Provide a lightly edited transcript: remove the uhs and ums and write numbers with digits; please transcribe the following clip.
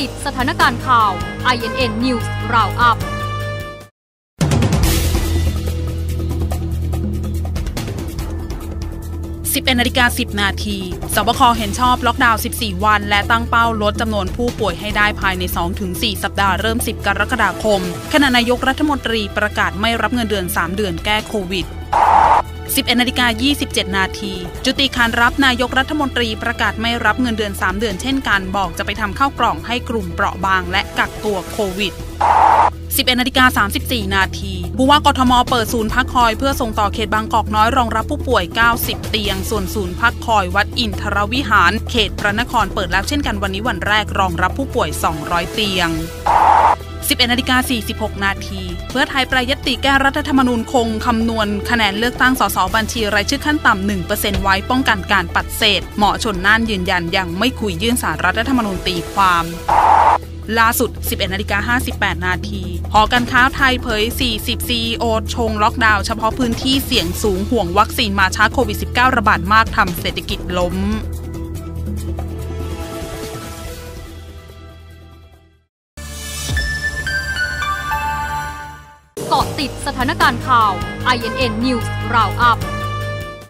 ติดสถานการณ์ข่าว INN News Roundup 11:10 น.สบคเห็นชอบล็อกดาวน์ 14 วันและตั้งเป้าลดจำนวนผู้ป่วยให้ได้ภายใน 2-4 สัปดาห์เริ่ม 10 กรกฎาคมขณะนายกรัฐมนตรีประกาศไม่รับเงินเดือน 3 เดือนแก้โควิด 11:27 น.จุติขานรับนายกรัฐมนตรีประกาศไม่รับเงินเดือน 3 เดือนเช่นกันบอกจะไปทำข้าวกล่องให้กลุ่มเปราะบางและกักตัวโควิด 11:34 น.ผู้ว่ากทมเปิดศูนย์พักคอยเพื่อส่งต่อเขตบางกอกน้อยรองรับผู้ป่วย 90 เตียงส่วนศูนย์พักคอยวัดอินทรวิหารเขตพระนครเปิดแล้วเช่นกันวันนี้วันแรกรองรับผู้ป่วย 200 เตียง 11:46 น.เพื่อไทยแปรยติแก้รัฐธรรมนูญคงคำนวณคะแนนเลือกตั้งสสบัญชีรายชื่อขั้นต่ำ 1% ไว้ป้องกันการปัดเศษหมอชลน่านยืนยันยังไม่คุยยื่นศาลรัฐธรรมนูญตีความล่าสุด 11:58 น.หอการค้าไทยเผย 40 CEO ชงล็อกดาวน์เฉพาะพื้นที่เสี่ยงสูงห่วงวัคซีนมาช้าโควิด -19 ระบาดมากทำเศรษฐกิจล้มเกาะติดสถานการณ์ข่าว INN News Roundup